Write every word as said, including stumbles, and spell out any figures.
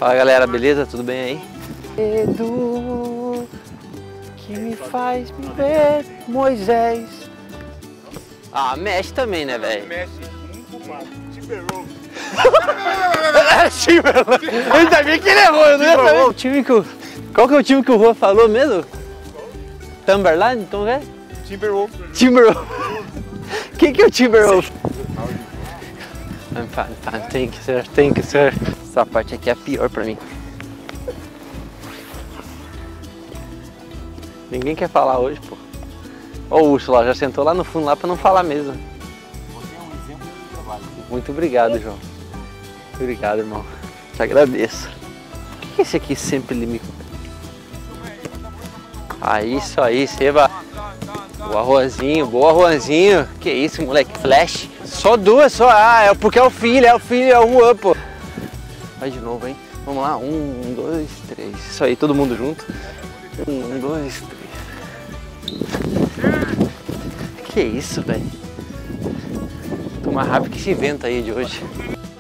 Fala galera, beleza? Tudo bem aí? Edu, que me faz viver, Moisés. Ah, mexe também, né, velho? Mexe, um culpado, Timberwolf. Timberwolf. Eu sabia que ele errou, eu não ia saber. O time que o... Qual que é o time que o Rua falou mesmo? Timberline? Então é? Timberwolf. Timberwolf. Quem que é o Timberwolf? I'm fine, fine. Thank you, sir. Thank you, sir. Essa parte aqui é a pior pra mim. Ninguém quer falar hoje, pô. Ó o Urso lá, já sentou lá no fundo lá pra não falar mesmo. Você é um exemplo de trabalho. Muito obrigado, João. Obrigado, irmão. Te agradeço. O que é esse aqui sempre limita? Ah, isso aí, Seba. Boa, Juanzinho. Boa, Juanzinho. Que isso, moleque. Flash. Só duas, só. Ah, é porque é o filho, é o filho, é o Juan, pô. Vai de novo, hein? Vamos lá. Um, dois, três. Isso aí, todo mundo junto. Um, dois, três. Que isso, velho. Tô mais rápido que esse vento aí de hoje.